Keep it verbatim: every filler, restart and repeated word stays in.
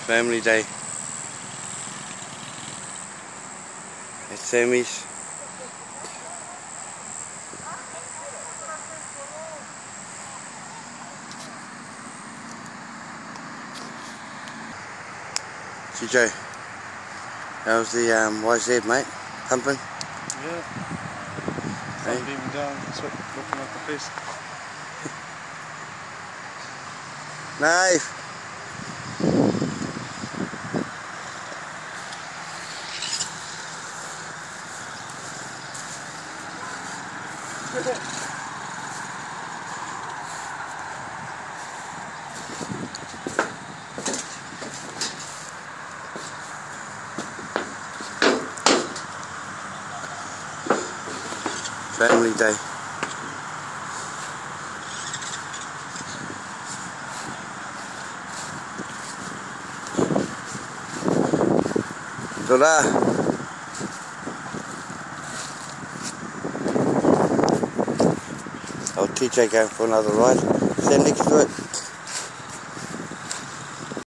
Family day at Sammy's. G J, how's the um, Y Z, mate? Pumping? Yeah. Hey? Sun beaming down, sweat looking at the face. Knife! Family day. Tora. Oh, T J going for another ride. Stand next to it.